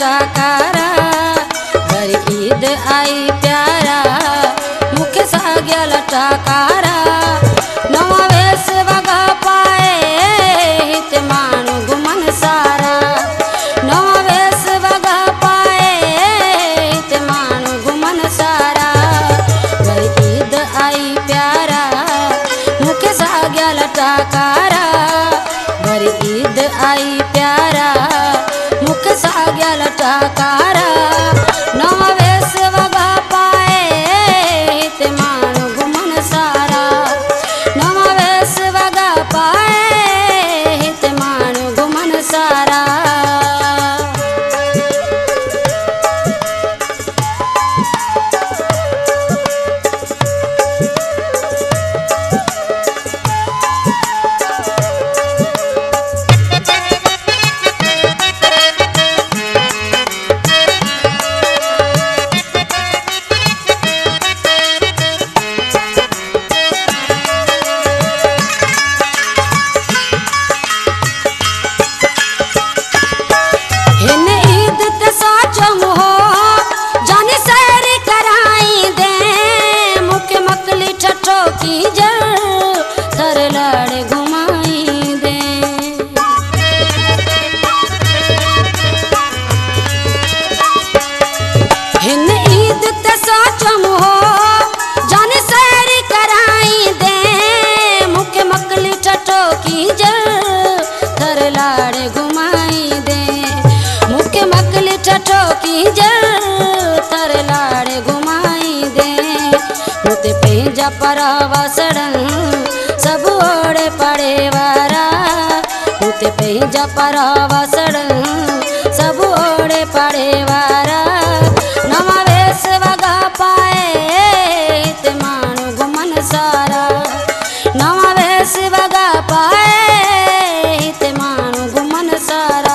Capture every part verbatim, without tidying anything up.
टाकारा worry ईद आई प्यारा मुखे साग्यल टाकारा नवा वेस वगा पाए हित माण्हू घुमन सारा नवा वेस वगा पाए हित माण्हू घुमन सारा वरी ईद आई प्यारा मुखे साग्यल टाकारा वरी ईद आई प्यारा मुखे साग्यल टाकारा नवा वेस वगा पाए हित माण्हू घुमन सारा नवा वेस वगा पाए हित माण्हू घुमन सारा। परावा सड़न सब ओड़े पड़े वारा उते पेंजा परावा सड़न सब ओड़े पड़े वारा नवा वेस वगा पाए हित माण्हू घुमन सारा नवा वेस वगा पाए हित माण्हू घुमन सारा।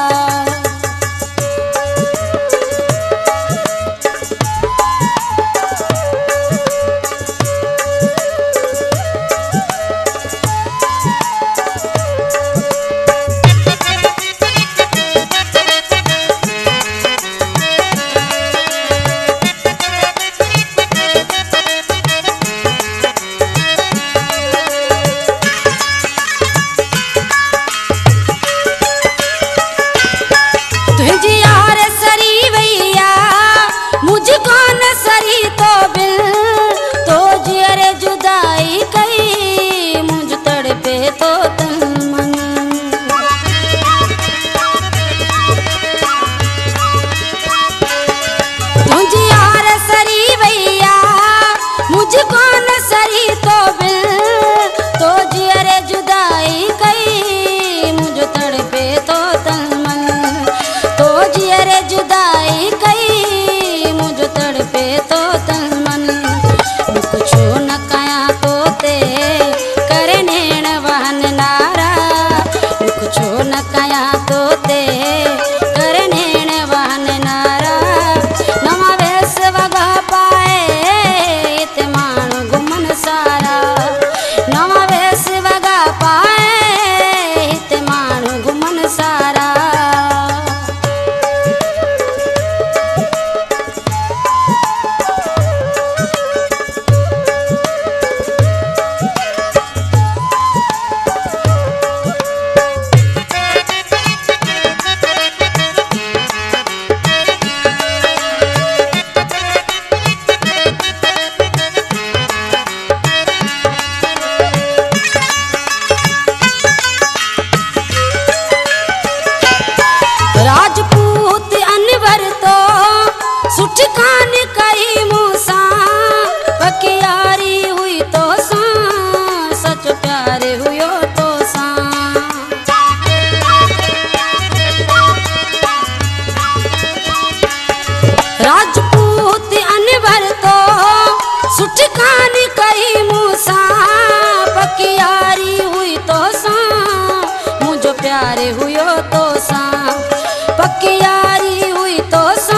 प्यारे हुयो तो सा पक्की यारी हुई तो सा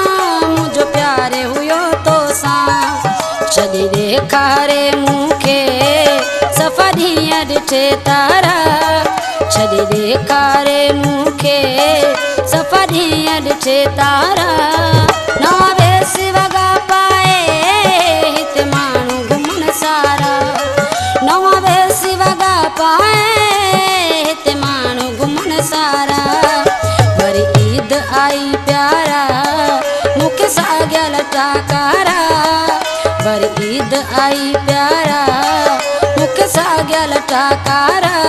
मुझो प्यारे हुयो तो सा छदी देखा रे मुखे सफरिया डिठे तारा छॾे ॾेखारे मूंखे सफ़र ॾिठे तारा नवा वेस वॻा पाए हिते माण्हू घुमण सारा नवा वेस वॻा पाए हिते माण्हू घुमण सारा वरी ईद आई प्यारा मूंखे साॻियल टाकारा वरी ईद आई प्यारा मूंखे साॻियल टाकारा